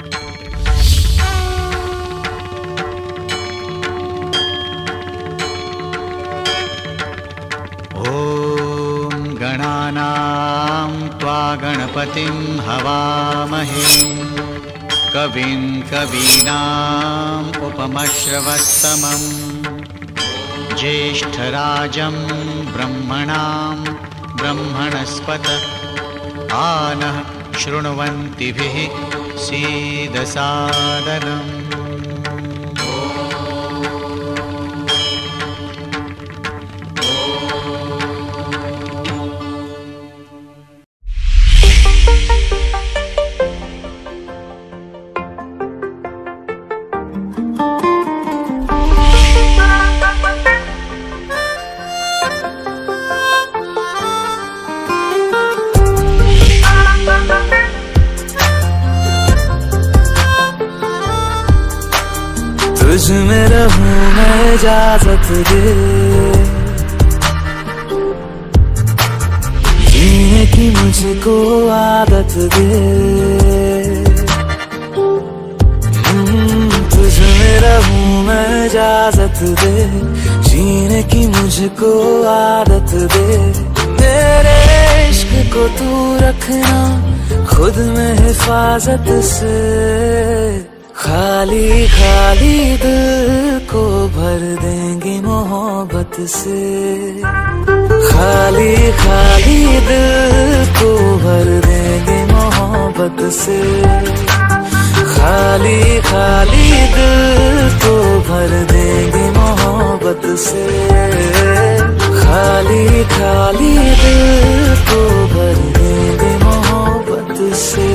गणानां त्वा गणपतिं हवामहे कविं कवीनाम् उपमश्रवस्तमम् ज्येष्ठराजं ब्रह्मणां ब्रह्मणस्पत आनः शृण्वन्तिभिः सीदसादनम्। तुझ में रहूं मैं इजाजत दे, जीने की मुझको आदत दे। तुझ में रहूं मैं इजाजत दे, जीने की मुझको आदत दे। मेरे इश्क को तू रखना खुद में हिफाजत से, खाली खाली दिल को भर देंगे मोहब्बत से। खाली खाली दिल को भर देंगे मोहब्बत से। खाली खाली दिल को भर देंगे मोहब्बत से। खाली खाली दिल को भर देंगे मोहब्बत से।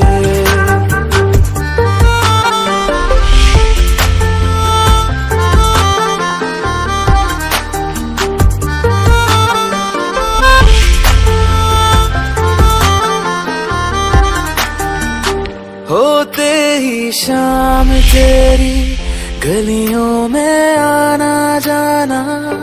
होते ही शाम तेरी गलियों में आना जाना,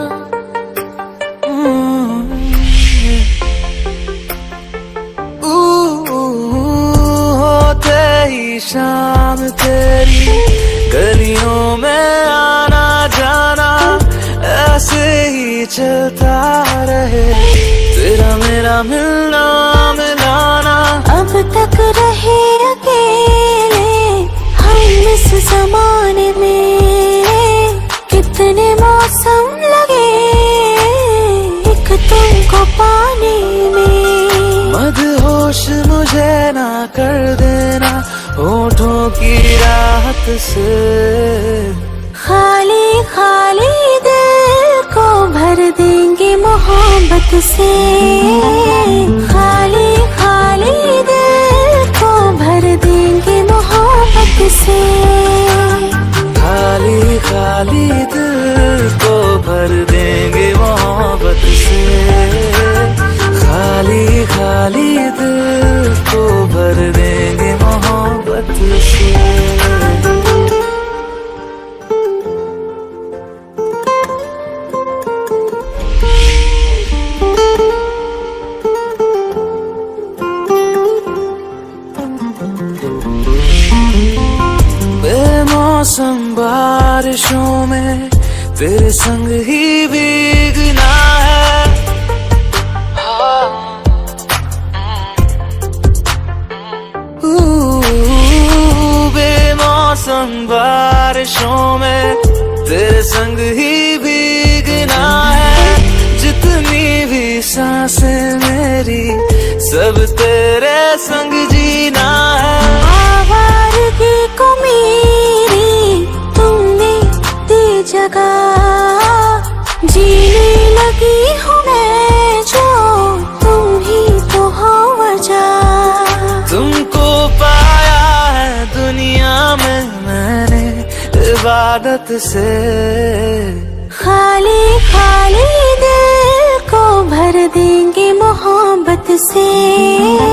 होते ही शाम तेरी गलियों में आना जाना, ऐसे ही चलता रहे तेरा मेरा मिलना मिलाना। अब तक रहे अकेले हम इस ज़माने में, कितने मौसम लगे एक तुमको पाने में। मदहोश मुझे ना कर देना होठों की राहत से। खाली खाली दिल को भर देंगे मोहब्बत से। खाली खाली दिल को भर देंगे मोहब्बत से। खाली खाली दिल को भर देंगे मोहब्बत से। खाली खाली दिल को भर देंगे मोहब्बत से। बेमौसम बारिशों में तेरे संग ही भीगना है। बेमौसम बारिशों में तेरे संग ही भीगना है। जितनी भी सांसें मेरी सब तेरे संग जीना है। आवारगी को मेरी तुमने दी जगह, जीने लगी हूँ मैं जो तुम ही तो हो वजह। तुमको पाया है दुनिया में मैंने इबादत से। खाली खाली दिल को भर देंगे मोहब्बत से।